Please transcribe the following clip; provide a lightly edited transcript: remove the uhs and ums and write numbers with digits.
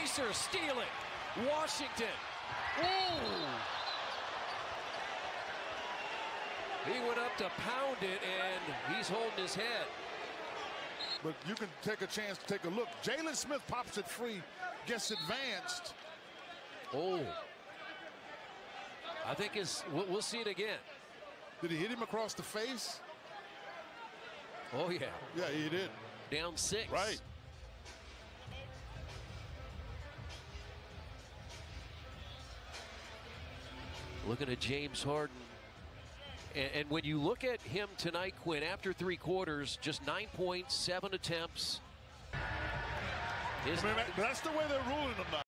Pacers stealing. Washington. Ooh. He went up to pound it, and he's holding his head. But you can take a chance to take a look. Jalen Smith pops it free, gets advanced. Oh. I think we'll see it again. Did he hit him across the face? Oh, yeah. Yeah, he did. Down 6. Right. Looking at James Harden. And when you look at him tonight, Quinn, after 3 quarters, just 9 points, 7 attempts. That's the way they're ruling him now.